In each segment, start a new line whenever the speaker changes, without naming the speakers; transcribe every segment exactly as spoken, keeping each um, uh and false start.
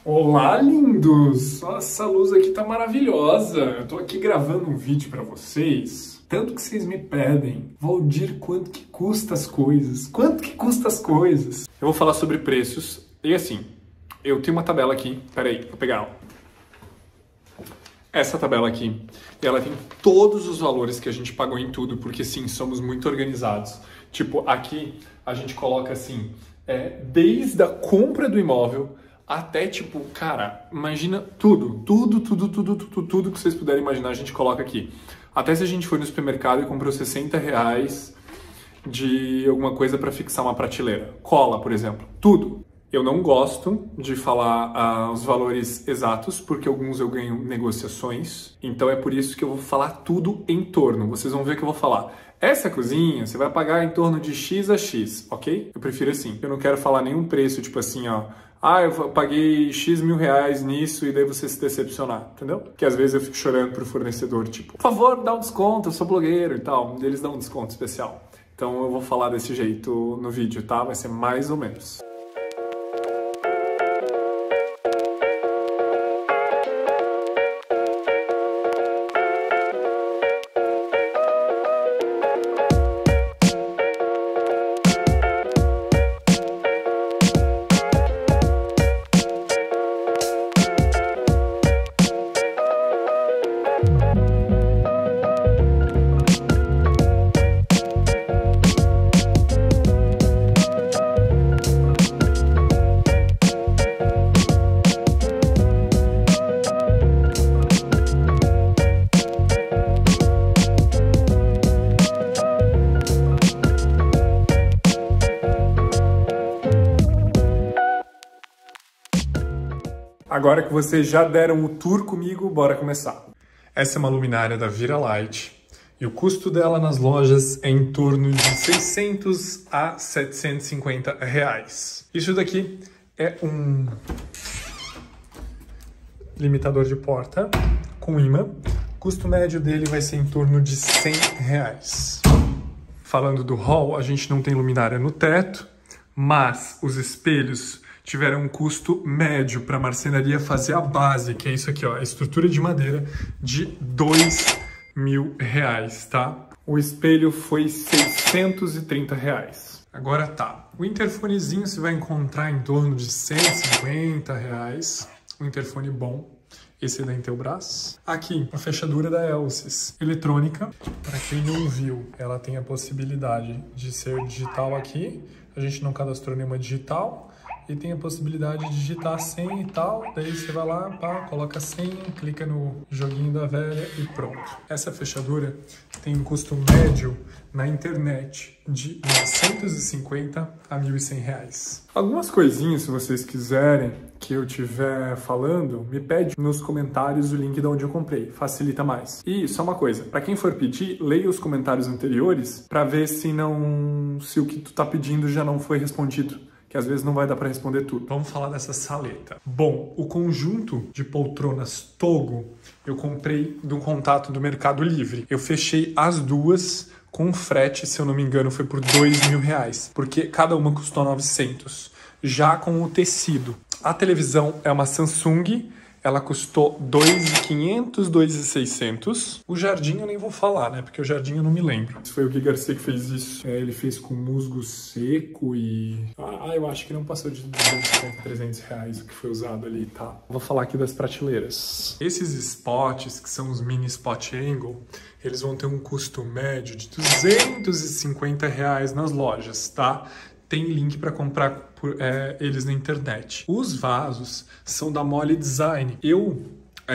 Olá, lindos! Nossa, essa luz aqui tá maravilhosa. Eu tô aqui gravando um vídeo pra vocês. Tanto que vocês me pedem, Valdir, quanto que custa as coisas? Quanto que custa as coisas? Eu vou falar sobre preços. E assim, eu tenho uma tabela aqui. Pera aí, vou pegar ela. Essa tabela aqui, ela tem todos os valores que a gente pagou em tudo, porque sim, somos muito organizados. Tipo, aqui a gente coloca assim, é, desde a compra do imóvel até, tipo, cara, imagina tudo, tudo, tudo, tudo, tudo, tudo que vocês puderem imaginar, a gente coloca aqui. Até se a gente foi no supermercado e comprou sessenta reais de alguma coisa para fixar uma prateleira. Cola, por exemplo. Tudo. Eu não gosto de falar uh, os valores exatos, porque alguns eu ganho negociações. Então é por isso que eu vou falar tudo em torno. Vocês vão ver que eu vou falar. Essa cozinha, você vai pagar em torno de X a X, ok? Eu prefiro assim. Eu não quero falar nenhum preço, tipo assim, ó. Ah, eu paguei X mil reais nisso e daí você se decepcionar, entendeu? Porque às vezes eu fico chorando pro fornecedor, tipo, por favor, dá um desconto, eu sou blogueiro e tal. Eles dão um desconto especial. Então eu vou falar desse jeito no vídeo, tá? Vai ser mais ou menos. Agora que vocês já deram o tour comigo, bora começar. Essa é uma luminária da Viralight e o custo dela nas lojas é em torno de seiscentos a setecentos e cinquenta reais. Isso daqui é um limitador de porta com imã. O custo médio dele vai ser em torno de cem reais. Falando do hall, a gente não tem luminária no teto, mas os espelhos tiveram um custo médio para a marcenaria fazer a base, que é isso aqui, ó, a estrutura de madeira, de dois mil reais, tá? O espelho foi seiscentos e trinta reais. Agora tá, o interfonezinho você vai encontrar em torno de cento e cinquenta reais, um interfone bom. Esse é da Intelbras. Aqui, a fechadura da Elsys. Eletrônica, para quem não viu, ela tem a possibilidade de ser digital aqui. A gente não cadastrou nenhuma digital. E tem a possibilidade de digitar a senha e tal, daí você vai lá, pá, coloca a senha, clica no joguinho da velha e pronto. Essa fechadura tem um custo médio na internet de novecentos e cinquenta a mil e cem reais. Algumas coisinhas, se vocês quiserem que eu estiver falando, me pede nos comentários o link de onde eu comprei, facilita mais. E só uma coisa, para quem for pedir, leia os comentários anteriores para ver se não, se o que tu tá pedindo já não foi respondido. Que às vezes não vai dar para responder tudo. Vamos falar dessa saleta. Bom, o conjunto de poltronas Togo eu comprei de um contato do Mercado Livre. Eu fechei as duas com frete, se eu não me engano, foi por dois mil reais, porque cada uma custou novecentos. Já com o tecido. A televisão é uma Samsung. Ela custou dois mil e quinhentos, dois mil e seiscentos. O jardim eu nem vou falar, né? Porque o jardim eu não me lembro. Foi o Gui Garcia que fez isso. É, ele fez com musgo seco e... Ah, eu acho que não passou de duzentos, trezentos reais o que foi usado ali, tá? Vou falar aqui das prateleiras. Esses spots, que são os mini spot angle, eles vão ter um custo médio de duzentos e cinquenta reais nas lojas, tá? Tem link para comprar por, é, eles na internet. Os vasos são da Moli Design. Eu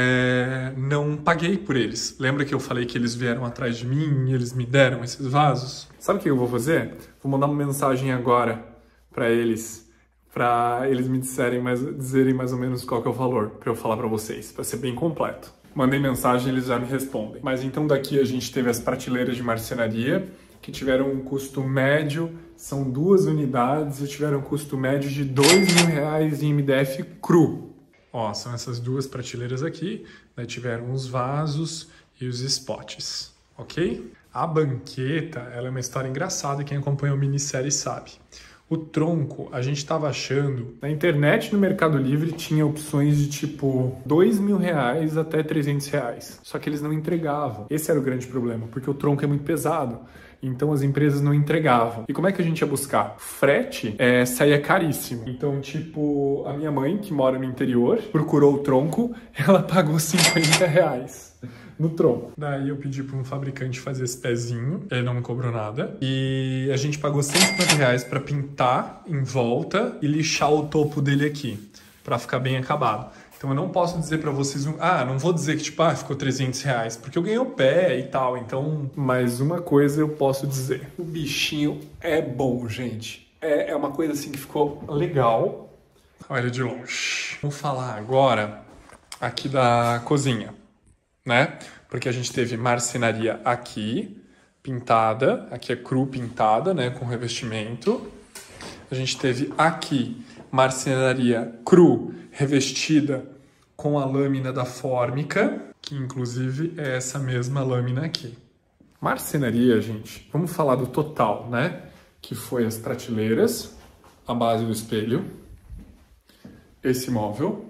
é, não paguei por eles. Lembra que eu falei que eles vieram atrás de mim e eles me deram esses vasos? Sabe o que eu vou fazer? Vou mandar uma mensagem agora para eles, para eles me disserem mais, dizerem mais ou menos qual que é o valor, para eu falar para vocês, para ser bem completo. Mandei mensagem, eles já me respondem. Mas então daqui a gente teve as prateleiras de marcenaria, que tiveram um custo médio, são duas unidades e tiveram um custo médio de dois mil reais em M D F cru. Ó, são essas duas prateleiras aqui, daí tiveram os vasos e os spots, ok? A banqueta, ela é uma história engraçada, quem acompanha a minissérie sabe. O tronco, a gente tava achando... Na internet, no Mercado Livre, tinha opções de tipo dois mil reais até trezentos reais. Só que eles não entregavam. Esse era o grande problema, porque o tronco é muito pesado. Então as empresas não entregavam. E como é que a gente ia buscar? Frete é, saía caríssimo. Então, tipo, a minha mãe, que mora no interior, procurou o tronco, ela pagou cinquenta reais no tronco. Daí eu pedi para um fabricante fazer esse pezinho, ele não me cobrou nada. E a gente pagou cento e cinquenta reais para pintar em volta e lixar o topo dele aqui, para ficar bem acabado. Então eu não posso dizer pra vocês, ah, não vou dizer que tipo, ah, ficou trezentos reais, porque eu ganhei o pé e tal, então... Mas uma coisa eu posso dizer, o bichinho é bom, gente. É, é uma coisa assim que ficou legal. Olha de longe. Vamos falar agora aqui da cozinha, né? Porque a gente teve marcenaria aqui, pintada, aqui é cru pintada, né, com revestimento. A gente teve aqui marcenaria cru, revestida com a lâmina da fórmica, que inclusive é essa mesma lâmina aqui. Marcenaria, gente, vamos falar do total, né? Que foi as prateleiras, a base do espelho, esse móvel,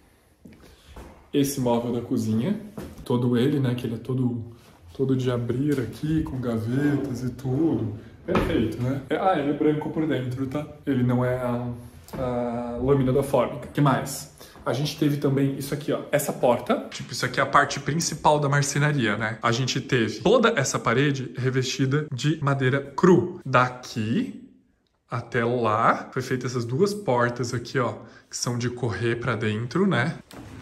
esse móvel da cozinha, todo ele, né? Que ele é todo, todo de abrir aqui, com gavetas e tudo. Perfeito, né? Ah, ele é branco por dentro, tá? Ele não é a... a lâmina da fórmica. O que mais? A gente teve também isso aqui, ó. Essa porta. Tipo, isso aqui é a parte principal da marcenaria, né? A gente teve toda essa parede revestida de madeira cru. Daqui até lá, foi feita essas duas portas aqui, ó, que são de correr pra dentro, né?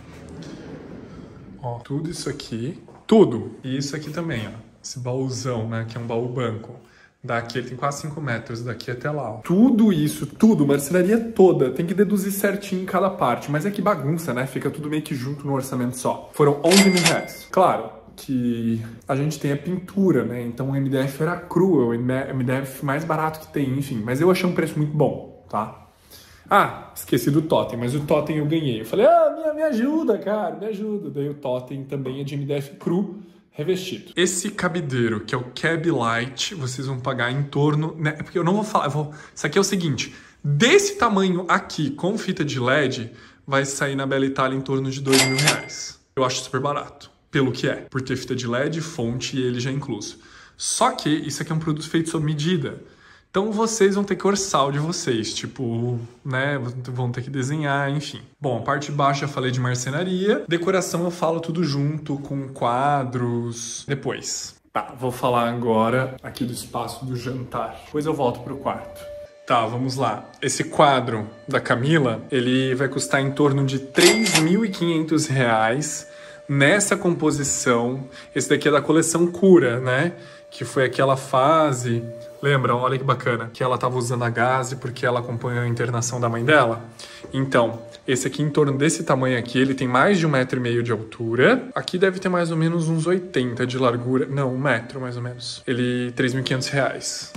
Ó, tudo isso aqui. Tudo. E isso aqui também, ó. Esse baúzão, né? Que é um baú banco. Daqui ele tem quase cinco metros, daqui até lá. Ó. Tudo isso, tudo, marcenaria toda, tem que deduzir certinho em cada parte. Mas é que bagunça, né? Fica tudo meio que junto no orçamento só. Foram onze mil reais. Claro que a gente tem a pintura, né? Então o M D F era cru, é o M D F mais barato que tem, enfim. Mas eu achei um preço muito bom, tá? Ah, esqueci do totem, mas o totem eu ganhei. Eu falei, ah, me, me ajuda, cara, me ajuda. Daí o totem também é de M D F cru, revestido. Esse cabideiro, que é o Cab Light, vocês vão pagar em torno... Né? Porque eu não vou falar... Eu vou... Isso aqui é o seguinte. Desse tamanho aqui, com fita de L E D, vai sair na Bela Itália em torno de dois mil reais. Eu acho super barato. Pelo que é. Por ter fita de L E D, fonte e ele já incluso. Só que isso aqui é um produto feito sob medida. Então vocês vão ter que orçar o de vocês, tipo, né, vão ter que desenhar, enfim. Bom, a parte de baixo já falei de marcenaria. Decoração eu falo tudo junto, com quadros, depois. Tá, vou falar agora aqui do espaço do jantar. Depois eu volto pro quarto. Tá, vamos lá. Esse quadro da Camila, ele vai custar em torno de três mil e quinhentos reais nessa composição. Esse daqui é da coleção Cura, né? Que foi aquela fase... Lembram? Olha que bacana. Que ela estava usando a gaze porque ela acompanhou a internação da mãe dela. Então, esse aqui em torno desse tamanho aqui, ele tem mais de um metro e meio de altura. Aqui deve ter mais ou menos uns oitenta de largura. Não, um metro mais ou menos. Ele, três mil e quinhentos reais.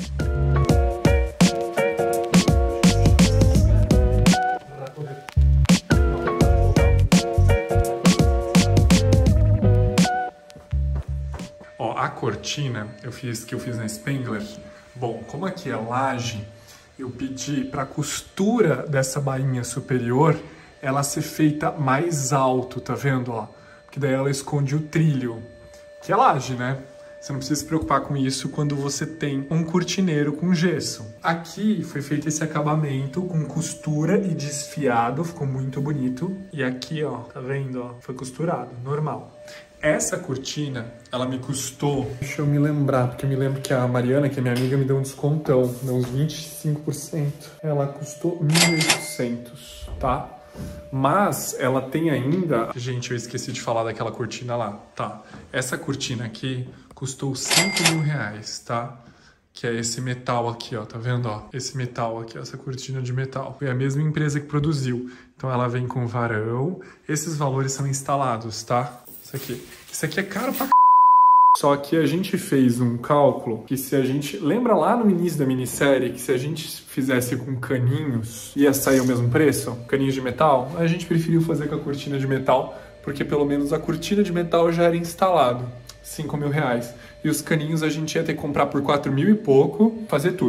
Ó, a cortina eu fiz, que eu fiz na Spengler. Bom, como aqui é laje, eu pedi para a costura dessa bainha superior ela ser feita mais alto, tá vendo? Ó? Porque daí ela esconde o trilho, que é laje, né? Você não precisa se preocupar com isso quando você tem um cortineiro com gesso. Aqui foi feito esse acabamento com costura e desfiado, ficou muito bonito. E aqui, ó, tá vendo? Ó, foi costurado, normal. Essa cortina, ela me custou... Deixa eu me lembrar, porque eu me lembro que a Mariana, que é minha amiga, me deu um descontão, deu uns vinte e cinco por cento. Ela custou mil e oitocentos, tá? Mas ela tem ainda... Gente, eu esqueci de falar daquela cortina lá, tá? Essa cortina aqui custou cinco mil reais, tá? Que é esse metal aqui, ó, tá vendo, ó? Esse metal aqui, essa cortina de metal. Foi a mesma empresa que produziu. Então ela vem com varão. Esses valores são instalados, tá? Isso aqui. Isso aqui é caro pra c... Só que a gente fez um cálculo que se a gente... Lembra lá no início da minissérie que se a gente fizesse com caninhos ia sair o mesmo preço? Caninhos de metal? A gente preferiu fazer com a cortina de metal porque pelo menos a cortina de metal já era instalado. cinco mil reais. E os caninhos a gente ia ter que comprar por quatro mil e pouco, fazer tudo.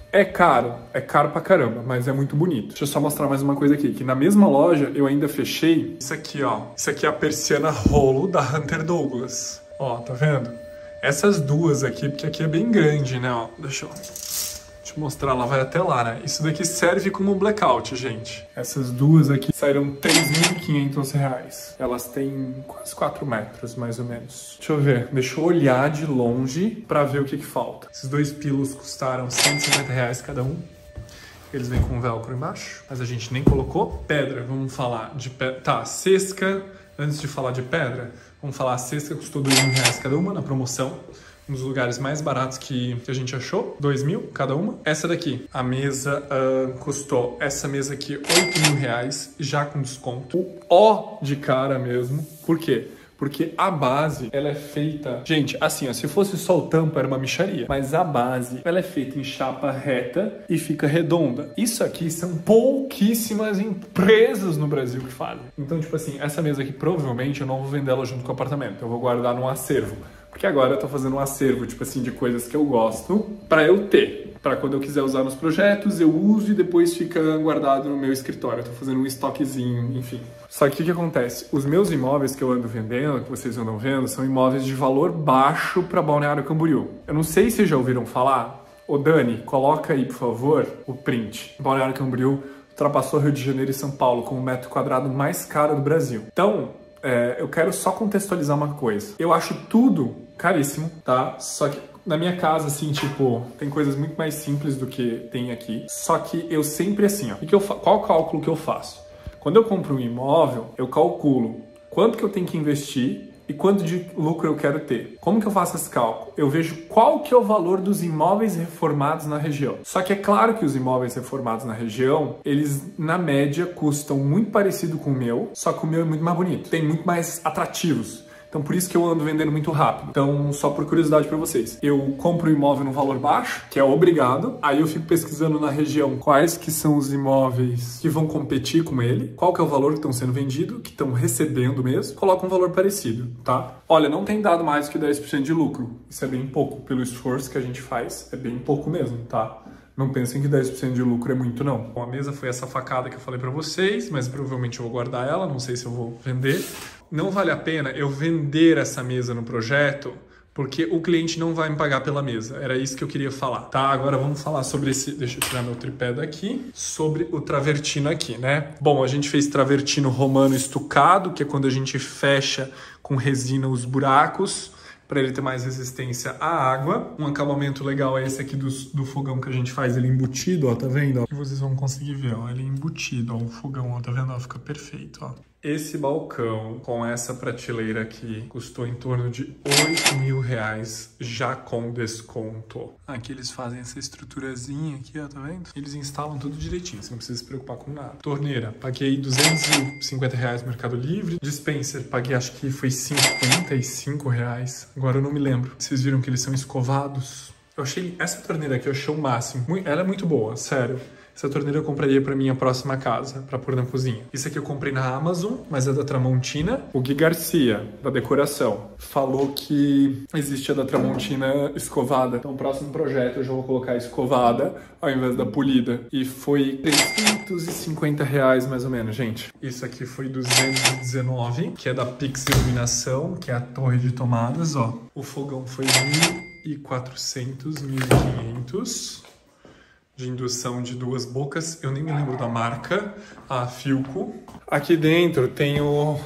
É caro, é caro pra caramba, mas é muito bonito. Deixa eu só mostrar mais uma coisa aqui, que na mesma loja eu ainda fechei isso aqui, ó. Isso aqui é a persiana rolo da Hunter Douglas. Ó, tá vendo? Essas duas aqui, porque aqui é bem grande, né, ó. Deixa eu... Deixa eu mostrar, ela vai até lá, né? Isso daqui serve como blackout, gente. Essas duas aqui saíram três mil e quinhentos reais. Elas têm quase quatro metros, mais ou menos. Deixa eu ver, deixa eu olhar de longe pra ver o que que falta. Esses dois pilos custaram cento e cinquenta reais cada um. Eles vêm com velcro embaixo, mas a gente nem colocou. Pedra, vamos falar de pedra. Tá, cesca, antes de falar de pedra, vamos falar a cesca custou dois mil reais cada uma na promoção. Um dos lugares mais baratos que, que a gente achou, dois mil cada uma. Essa daqui, a mesa uh, custou, essa mesa aqui, oito mil reais, já com desconto. O ó de cara mesmo, por quê? Porque a base, ela é feita... Gente, assim, ó, se fosse só o tampo, era uma mixaria. Mas a base, ela é feita em chapa reta e fica redonda. Isso aqui são pouquíssimas empresas no Brasil que fazem. Então, tipo assim, essa mesa aqui, provavelmente, eu não vou vender ela junto com o apartamento. Eu vou guardar num acervo. Porque agora eu tô fazendo um acervo, tipo assim, de coisas que eu gosto pra eu ter. Pra quando eu quiser usar nos projetos, eu uso e depois fica guardado no meu escritório. Eu tô fazendo um estoquezinho, enfim. Só que o que que acontece? Os meus imóveis que eu ando vendendo, que vocês andam vendo, são imóveis de valor baixo pra Balneário Camboriú. Eu não sei se já ouviram falar. Ô Dani, coloca aí, por favor, o print. Balneário Camboriú ultrapassou Rio de Janeiro e São Paulo como o metro quadrado mais caro do Brasil. Então... É, eu quero só contextualizar uma coisa. Eu acho tudo caríssimo, tá? Só que na minha casa, assim, tipo, tem coisas muito mais simples do que tem aqui. Só que eu sempre, assim, ó, que que eu fa- qual o cálculo que eu faço? Quando eu compro um imóvel, eu calculo quanto que eu tenho que investir e quanto de lucro eu quero ter. Como que eu faço esse cálculo? Eu vejo qual que é o valor dos imóveis reformados na região. Só que é claro que os imóveis reformados na região, eles, na média, custam muito parecido com o meu, só que o meu é muito mais bonito. Tem muito mais atrativos. Então, por isso que eu ando vendendo muito rápido. Então, só por curiosidade para vocês. Eu compro um imóvel no valor baixo, que é obrigado. Aí eu fico pesquisando na região quais que são os imóveis que vão competir com ele, qual que é o valor que estão sendo vendido, que estão recebendo mesmo. Coloca um valor parecido, tá? Olha, não tem dado mais que dez por cento de lucro. Isso é bem pouco. Pelo esforço que a gente faz, é bem pouco mesmo, tá? Não pensem que dez por cento de lucro é muito, não. Bom, a mesa foi essa facada que eu falei pra vocês, mas provavelmente eu vou guardar ela, não sei se eu vou vender. Não vale a pena eu vender essa mesa no projeto, porque o cliente não vai me pagar pela mesa. Era isso que eu queria falar, tá? Agora vamos falar sobre esse... Deixa eu tirar meu tripé daqui. Sobre o travertino aqui, né? Bom, a gente fez travertino romano estucado, que é quando a gente fecha com resina os buracos, para ele ter mais resistência à água. Um acabamento legal é esse aqui do, do fogão que a gente faz ele embutido, ó, tá vendo? E vocês vão conseguir ver, ó, ele é embutido, ó, o fogão, ó, tá vendo? Ó, fica perfeito, ó. Esse balcão com essa prateleira aqui custou em torno de oito mil reais já com desconto. Aqui eles fazem essa estruturazinha aqui, ó, tá vendo? Eles instalam tudo direitinho, você não precisa se preocupar com nada. Torneira, paguei duzentos e cinquenta reais no Mercado Livre. Dispenser, paguei acho que foi cinquenta e cinco reais. Agora eu não me lembro. Vocês viram que eles são escovados? Eu achei, essa torneira aqui eu achei o máximo. Ela é muito boa, sério. Essa torneira eu compraria para minha próxima casa, para pôr na cozinha. Isso aqui eu comprei na Amazon, mas é da Tramontina. O Gui Garcia, da decoração, falou que existe a da Tramontina escovada. Então, o próximo projeto eu já vou colocar a escovada ao invés da polida. E foi trezentos e cinquenta reais mais ou menos, gente. Isso aqui foi duzentos e dezenove, que é da Pix Iluminação, que é a torre de tomadas, ó. O fogão foi mil e quatrocentos, mil e quinhentos. De indução de duas bocas, eu nem me lembro da marca, a Filco. Aqui dentro tem o,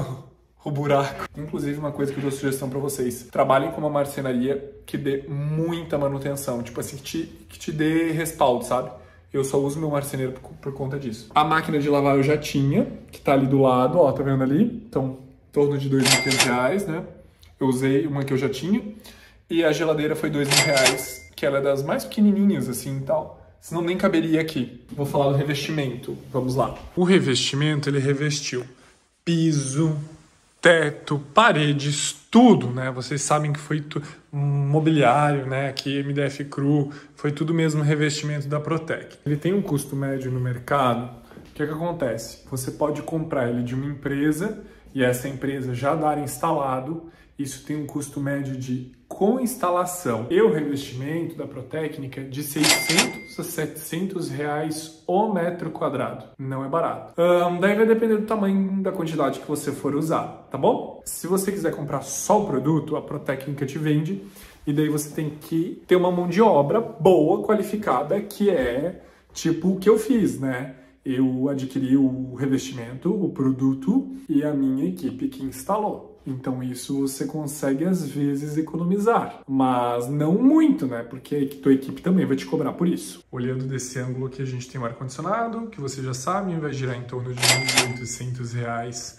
o buraco. Inclusive, uma coisa que eu dou sugestão para vocês. Trabalhem com uma marcenaria que dê muita manutenção, tipo assim, que te, que te dê respaldo, sabe? Eu só uso meu marceneiro por, por conta disso. A máquina de lavar eu já tinha, que tá ali do lado, ó, tá vendo ali? Então, em torno de dois mil e quinhentos reais, né? Eu usei uma que eu já tinha. E a geladeira foi dois mil reais, que ela é das mais pequenininhas, assim, e tal. Senão nem caberia aqui. Vou falar do revestimento. Vamos lá. O revestimento, ele revestiu piso, teto, paredes, tudo, né? Vocês sabem que foi tu... mobiliário, né? Aqui, M D F Cru, foi tudo mesmo revestimento da Protec. Ele tem um custo médio no mercado. O que é que acontece? Você pode comprar ele de uma empresa e essa empresa já dar instalado, isso tem um custo médio de, com instalação e o revestimento da Protécnica, de seiscentos a setecentos reais o metro quadrado. Não é barato. Um, daí vai depender do tamanho da quantidade que você for usar, tá bom? Se você quiser comprar só o produto, a Protécnica te vende, e daí você tem que ter uma mão de obra boa, qualificada, que é tipo o que eu fiz, né? Eu adquiri o revestimento, o produto e a minha equipe que instalou. Então isso você consegue às vezes economizar, mas não muito, né? Porque a tua equipe também vai te cobrar por isso. Olhando desse ângulo aqui, a gente tem o ar-condicionado, que você já sabe, vai girar em torno de mil e oitocentos reais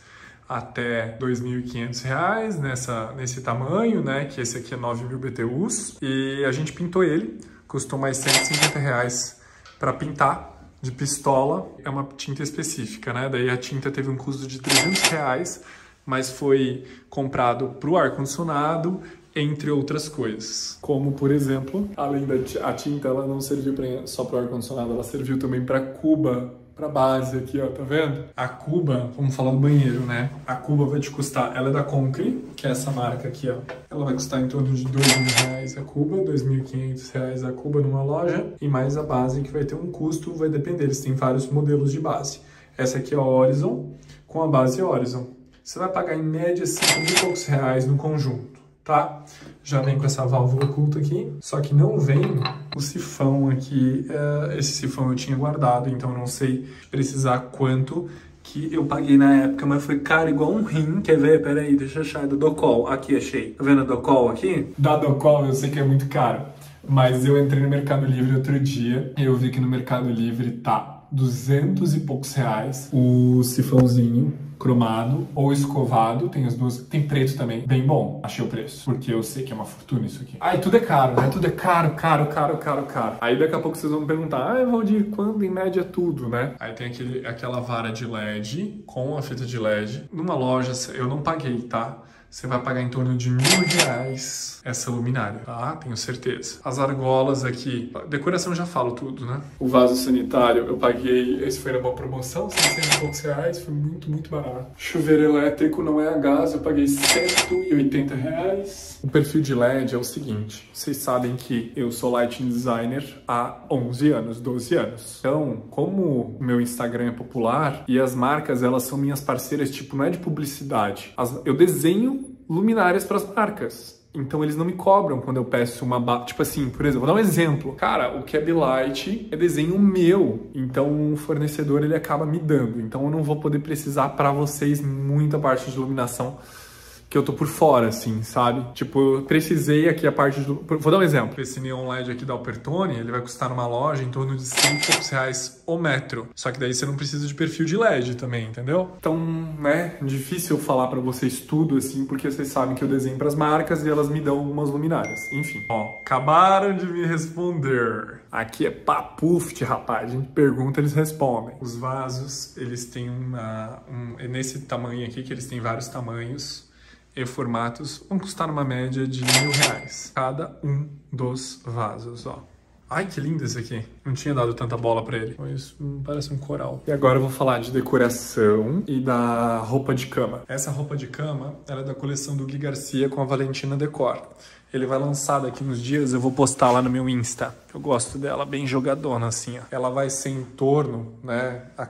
até dois mil e quinhentos reais nessa, nesse tamanho, né? Que esse aqui é nove mil B T Us. E a gente pintou ele, custou mais cento e cinquenta reais para pintar. De pistola, é uma tinta específica, né? Daí a tinta teve um custo de trezentos reais, mas foi comprado para o ar-condicionado, entre outras coisas. Como, por exemplo, além da a tinta, ela não serviu pra, só para o ar-condicionado, ela serviu também para cuba, para base aqui, ó, tá vendo? A cuba, vamos falar do banheiro, né? A cuba vai te custar, ela é da Concre, que é essa marca aqui, ó. Ela vai custar em torno de dois mil reais a cuba, dois mil e quinhentos reais a cuba numa loja, e mais a base que vai ter um custo, vai depender, eles têm vários modelos de base. Essa aqui é a Horizon, com a base Horizon. Você vai pagar em média cinco mil e poucos reais no conjunto, tá? Já vem com essa válvula oculta aqui, só que não vem o sifão aqui. Uh, esse sifão eu tinha guardado, então eu não sei precisar quanto que eu paguei na época, mas foi caro igual um rim. Quer ver? Pera aí, deixa eu achar, é da Docol. Aqui, achei. Tá vendo a Docol aqui? Da Docol eu sei que é muito caro, mas eu entrei no Mercado Livre outro dia e eu vi que no Mercado Livre tá duzentos e poucos reais o sifãozinho cromado ou escovado, tem as duas, tem preto também, bem bom, achei o preço, porque eu sei que é uma fortuna isso aqui. Ai, tudo é caro, né? Tudo é caro, caro, caro, caro, caro. Aí daqui a pouco vocês vão me perguntar, ah, Valdir, quando em média tudo, né? Aí tem aquele, aquela vara de L E D com a fita de L E D. Numa loja, eu não paguei, tá? Você vai pagar em torno de mil reais essa luminária, tá? Tenho certeza. As argolas aqui, decoração já falo tudo, né? O vaso sanitário eu paguei, esse foi na boa promoção, seiscentos e poucos reais, foi muito, muito barato. Chuveiro elétrico não é a gás, eu paguei cento e oitenta reais. O perfil de L E D é o seguinte, vocês sabem que eu sou lighting designer há onze anos, doze anos. Então, como o meu Instagram é popular e as marcas, elas são minhas parceiras, tipo, não é de publicidade. As, eu desenho luminárias para as marcas. Então eles não me cobram quando eu peço uma... Ba... Tipo assim, por exemplo, vou dar um exemplo. Cara, o Cab Light é desenho meu. Então o fornecedor ele acaba me dando. Então eu não vou poder precisar para vocês muita parte de iluminação que eu tô por fora, assim, sabe? Tipo, eu precisei aqui a parte do... Vou dar um exemplo. Esse neon L E D aqui da Alpertone, ele vai custar numa loja em torno de cem e poucos reais o metro. Só que daí você não precisa de perfil de L E D também, entendeu? Então, né, difícil falar pra vocês tudo, assim, porque vocês sabem que eu desenho pras marcas e elas me dão algumas luminárias. Enfim. Ó, acabaram de me responder. Aqui é papuft, rapaz. A gente pergunta, eles respondem. Os vasos, eles têm uma... Um, é nesse tamanho aqui, que eles têm vários tamanhos e formatos, vão custar uma média de mil reais cada um dos vasos, ó. Ai, que lindo esse aqui. Não tinha dado tanta bola pra ele. Isso parece um coral. E agora eu vou falar de decoração e da roupa de cama. Essa roupa de cama, ela é da coleção do Gui Garcia com a Valentina Decor. Ele vai lançar daqui uns dias, eu vou postar lá no meu Insta. Eu gosto dela, bem jogadona, assim, ó. Ela vai ser em torno, né, a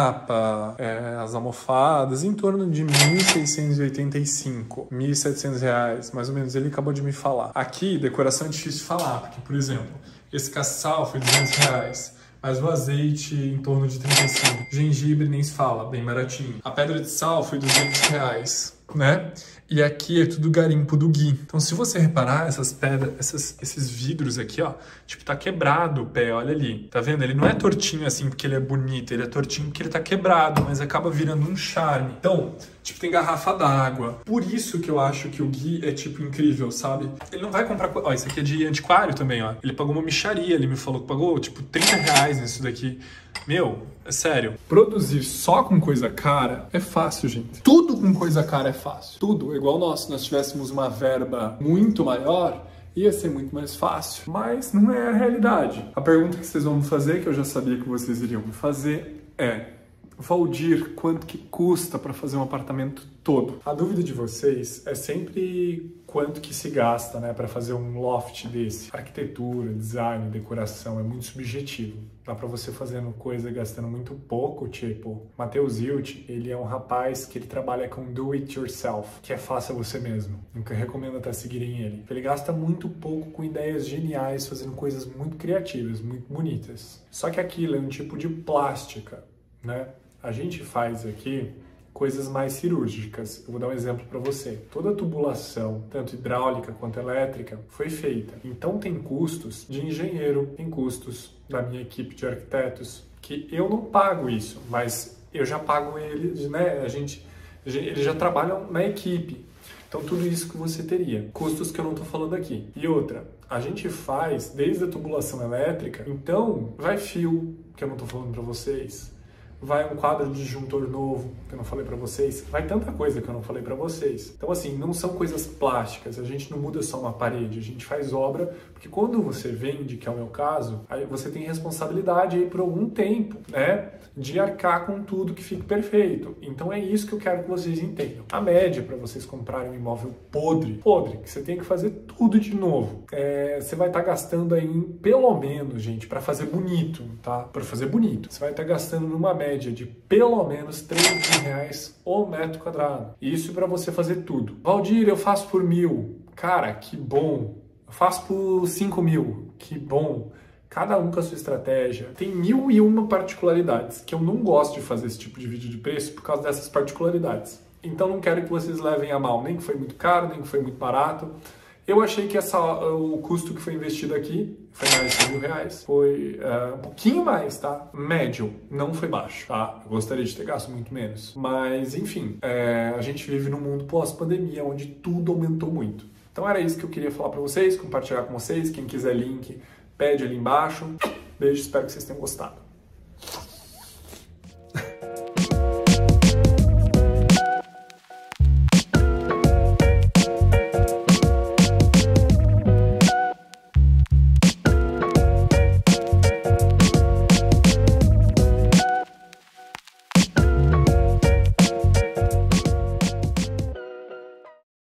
capa, é, as almofadas, em torno de mil seiscentos e oitenta e cinco, mil e setecentos reais, mais ou menos, ele acabou de me falar. Aqui, decoração é difícil de falar, porque, por exemplo, esse caçal foi duzentos reais. Mas o azeite em torno de trinta e cinco. Gengibre nem se fala, bem baratinho. A pedra de sal foi duzentos reais, né? E aqui é tudo garimpo do Gui. Então, se você reparar, essas pedras, essas, esses vidros aqui, ó, tipo, tá quebrado o pé, olha ali. Tá vendo? Ele não é tortinho assim porque ele é bonito, ele é tortinho porque ele tá quebrado, mas acaba virando um charme. Então, tipo, tem garrafa d'água. Por isso que eu acho que o Gui é, tipo, incrível, sabe? Ele não vai comprar... Ó, esse aqui é de antiquário também, ó. Ele pagou uma mixaria, ele me falou que pagou, tipo, trinta reais nisso daqui. Meu, é sério. Produzir só com coisa cara é fácil, gente. Tudo com coisa cara é fácil. Tudo. É igual nós, se nós tivéssemos uma verba muito maior, ia ser muito mais fácil. Mas não é a realidade. A pergunta que vocês vão me fazer, que eu já sabia que vocês iriam me fazer, é... Valdir, quanto que custa para fazer um apartamento todo? A dúvida de vocês é sempre quanto que se gasta, né, para fazer um loft desse. Arquitetura, design, decoração é muito subjetivo. Dá para você fazendo coisa gastando muito pouco, tipo, Matheus Hilt, ele é um rapaz que ele trabalha com do it yourself, que é faça você mesmo. Nunca recomendo até seguirem ele. Ele gasta muito pouco com ideias geniais, fazendo coisas muito criativas, muito bonitas. Só que aquilo é um tipo de plástica, né? A gente faz aqui coisas mais cirúrgicas. Eu vou dar um exemplo para você. Toda a tubulação, tanto hidráulica quanto elétrica, foi feita. Então tem custos de engenheiro, tem custos da minha equipe de arquitetos, que eu não pago isso, mas eu já pago eles, né? A gente, eles já trabalham na equipe. Então tudo isso que você teria. Custos que eu não estou falando aqui. E outra, a gente faz desde a tubulação elétrica, então vai fio, que eu não estou falando para vocês. Vai um quadro de disjuntor novo, que eu não falei pra vocês. Vai tanta coisa que eu não falei pra vocês. Então, assim, não são coisas plásticas. A gente não muda só uma parede. A gente faz obra, porque quando você vende, que é o meu caso, aí você tem responsabilidade aí por algum tempo, né? De arcar com tudo que fique perfeito. Então, é isso que eu quero que vocês entendam. A média para vocês comprarem um imóvel podre, podre, que você tem que fazer tudo de novo. É, você vai estar tá gastando aí, pelo menos, gente, para fazer bonito, tá? Para fazer bonito. Você vai estar tá gastando numa média de pelo menos três mil reais o metro quadrado. Isso para você fazer tudo. Valdir, eu faço por mil. Cara, que bom. Eu faço por cinco mil. Que bom. Cada um com a sua estratégia. Tem mil e uma particularidades que eu não gosto de fazer esse tipo de vídeo de preço por causa dessas particularidades. Então não quero que vocês levem a mal, nem que foi muito caro, nem que foi muito barato. Eu achei que essa, o custo que foi investido aqui foi mais de cem mil reais. Foi uh, um pouquinho mais, tá? Médio, não foi baixo, tá? Eu gostaria de ter gasto muito menos. Mas, enfim, é, a gente vive num mundo pós-pandemia, onde tudo aumentou muito. Então era isso que eu queria falar pra vocês, compartilhar com vocês. Quem quiser link, pede ali embaixo. Beijo, espero que vocês tenham gostado.